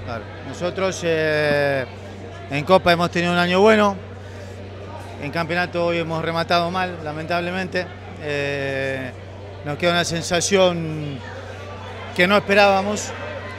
Claro. Nosotros en Copa hemos tenido un año bueno, en campeonato hoy hemos rematado mal, lamentablemente. Nos queda una sensación que no esperábamos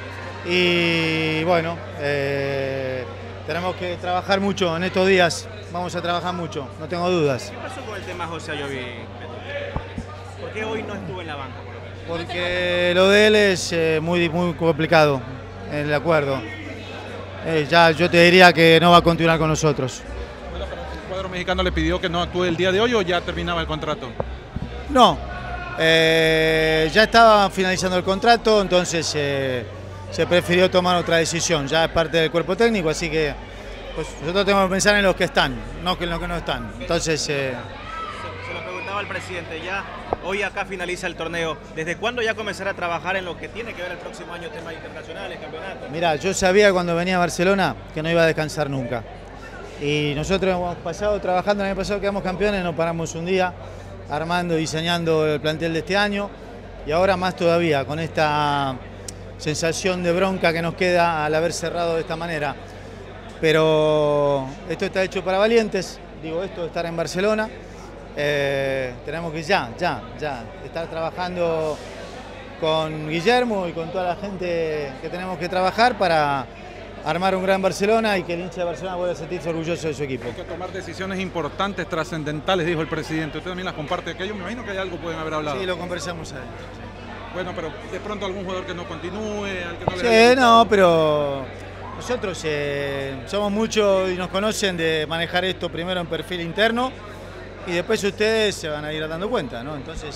y bueno, tenemos que trabajar mucho en estos días, vamos a trabajar mucho, no tengo dudas. ¿Qué pasó con el tema José Ayoví? ¿Por qué hoy no estuvo en la banca? Porque lo de él es muy complicado, el acuerdo. Ya yo te diría que no va a continuar con nosotros. Bueno, pero el cuadro mexicano le pidió que no actúe el día de hoy o ya terminaba el contrato. No, ya estaba finalizando el contrato, entonces se prefirió tomar otra decisión. Ya es parte del cuerpo técnico, así que pues, nosotros tenemos que pensar en los que están, no en los que no están. Entonces, se lo preguntaba al presidente, ya hoy acá finaliza el torneo. ¿Desde cuándo ya comenzará a trabajar en lo que tiene que ver el próximo año, temas internacionales, campeonatos? mira, yo sabía cuando venía a Barcelona que no iba a descansar nunca. Y nosotros hemos pasado trabajando, el año pasado quedamos campeones, no paramos un día, armando, diseñando el plantel de este año. Y ahora más todavía, con esta sensación de bronca que nos queda al haber cerrado de esta manera. Pero esto está hecho para valientes, digo esto de estar en Barcelona. Tenemos que ya estar trabajando con Guillermo y con toda la gente que tenemos que trabajar para armar un gran Barcelona y que el hincha de Barcelona vuelva a sentirse orgulloso de su equipo. Hay que tomar decisiones importantes, trascendentales, dijo el presidente. Usted también las comparte, que yo me imagino que hay algo pueden haber hablado. Sí, lo conversamos ahí. Bueno, pero de pronto algún jugador que no continúe, al que no le Sí, haya no, gustado. pero nosotros somos muchos y nos conocen de manejar esto primero en perfil interno y después ustedes se van a ir dando cuenta, ¿no? Entonces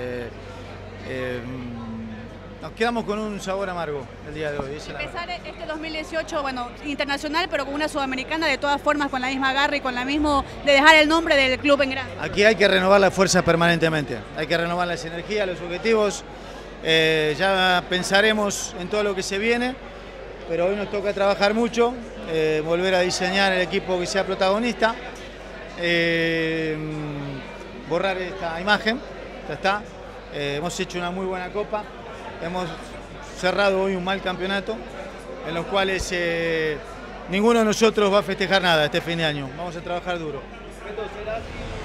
nos quedamos con un sabor amargo el día de hoy. Empezar este 2018, bueno, internacional, pero con una sudamericana, de todas formas, con la misma garra y con la misma de dejar el nombre del club en grande. Aquí hay que renovar la fuerza permanentemente, hay que renovar las energías, los objetivos. Ya pensaremos en todo lo que se viene, pero hoy nos toca trabajar mucho, volver a diseñar el equipo que sea protagonista, borrar esta imagen, ya está. Hemos hecho una muy buena copa, hemos cerrado hoy un mal campeonato, en los cuales ninguno de nosotros va a festejar nada este fin de año, vamos a trabajar duro.